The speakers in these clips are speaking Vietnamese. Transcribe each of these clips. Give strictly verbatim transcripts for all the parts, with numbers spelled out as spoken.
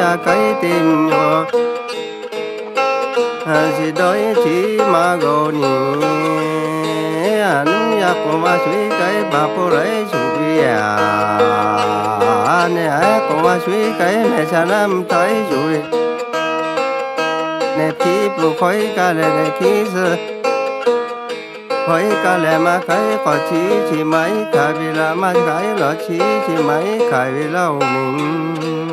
ya cái tim nhỏ chỉ đôi chỉ mà gò nhỉ anh ya cũng mà suy cái bà cô lấy suy à nè cũng mà suy cái mẹ cha năm thấy rồi nè khi bù khói cả lệ nè khi giờ khói cả lệ mà cái có chỉ chỉ mấy cái vì là mà cái là chỉ chỉ mấy cái vì là mình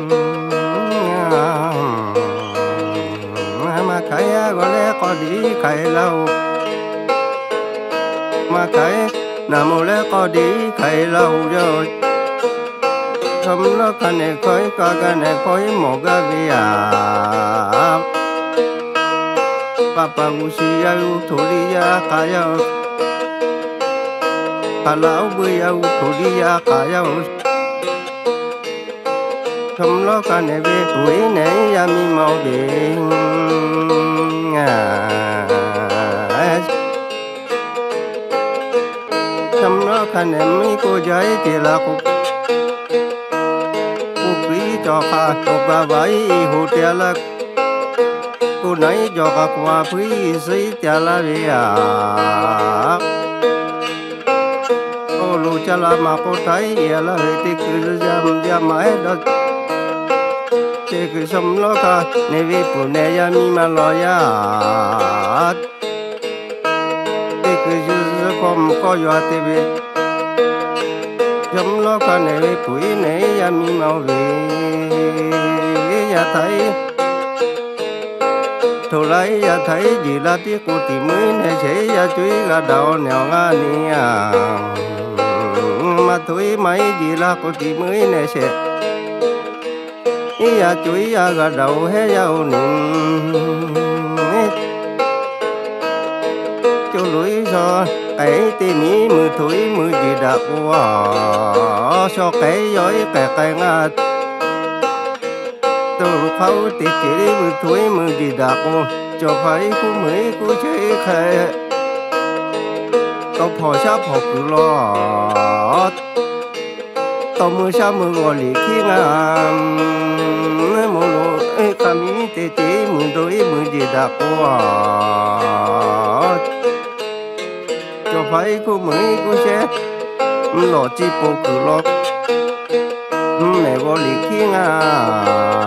mà cái có lẽ có đi cái lâu mà cái nằm lẽ có đi cái lâu rồi không nó cái này khói có cái này khói một cái vì à Papa usia utulia kaya Kalau buya utulia kaya Không lo cả này về tuổi này ya mi mau biển Không lo cả này mi cô giấy thì là cô Cô quý cho khá cô bà vay hụt ya là cô nãy cho các qua quý sĩ cha la về à cô lu cha la mà cô thấy ya la về thì cứ jam jam mãi đó thì cứ sống lo cả này vì phụ này ya mi mà lo ya thì cứ cứ không có gì thì về sống lo cả này vì phụ này ya mi mau về ya thấy thôi lấy ya thấy gì là tiếc cô tìm mới này sẽ ya chuối gà đào nèo ngà nè mà thôi mấy gì là cô tìm mới này sẽ ya chuối ya gà đào hết dao nè cho lối cho cái tìm ý mưa thôi mưa gì đã qua cho cái giỏi cái cái ngà tôi lúc khâu thì chỉ mưa thôi mưa gì đã qua cho phải cô mới cô chơi khai tao phò sáp học cứ lo tao mưa sa mưa gọi lì khi ngam mưa lô ấy cam ý tê tê mưa đôi mưa gì đã qua cho phải cô mới cô chơi lo chỉ bộ cứ lo mẹ gọi lì khi ngam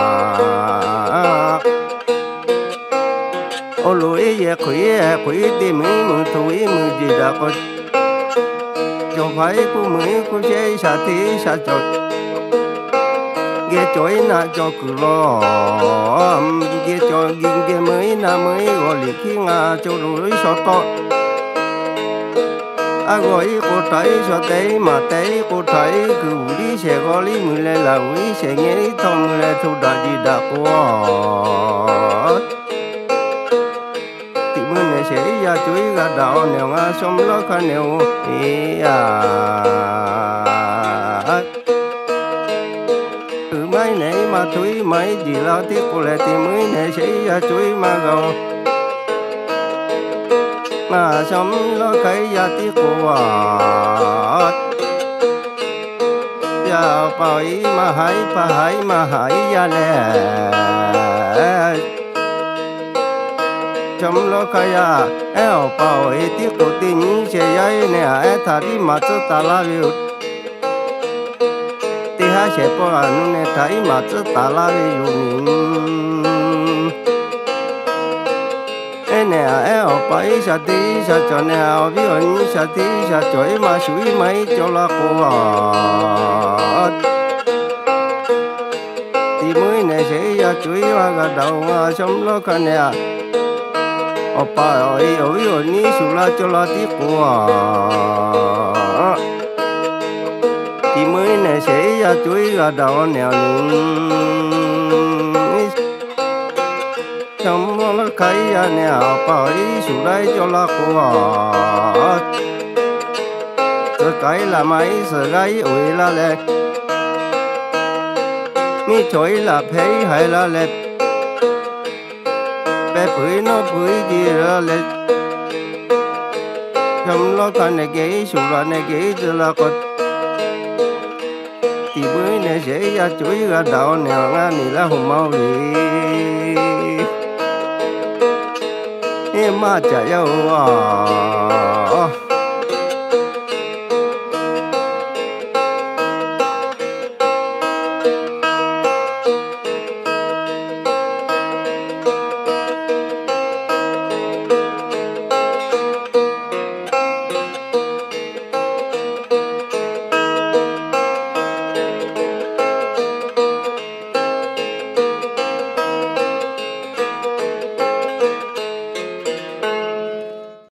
ô lối ye khủy khủy đi mấy mưa tuổi mưa gì đã có cho phải cô mới cô chơi sa tí sa chọt ghé chối na cho cứ lo ghé cho ghé ghé mới na mới gọi liệt khi ngà cho lối sao to à gọi cô thấy sao thấy mà thấy cô thấy cứ đi xe gọi đi mưa lại là uy xe nghe đi thông lại thu đã gì đã qua sẽ ya chuối gà đào nèo ngà xóm lo khá nèo à từ mấy này mà chuối mấy gì lo tiếc cô lại tìm mới này sẽ ya chuối mà gầu mà xóm lo cái ya tiếc cô à ya phải mà hãy phải mà hãy ya nè chấm lo kaya eo bao ấy tiếc cổ tình sẽ dây nè ấy thà đi mà cho ta la viu thì hai sẽ bao anh nè thấy mà cho ta la viu ấy nè eo bao sa tí sa cho nè viu anh sa tí sa choi mà suy mấy cho la cô à thì mới nè sẽ ya chuối qua gà đầu chấm lo kaya nè Opa ơi ơi ơi ní sula la cho la tiếc của thì mới này sẽ ra chuối gà đào nèo trong nó cái nèo opa ơi sula la cho la của rồi cái là mấy sợ cái ơi là lẹ mi chuối là thấy hay là lẹ bưởi nó bưởi gì đó là trong nó cái này cái sủ là này cái giờ là còn thì bưởi này nghe sẽ ra chuối ra đậu nèo nga nì là hùng mau đi em mà chạy yêu à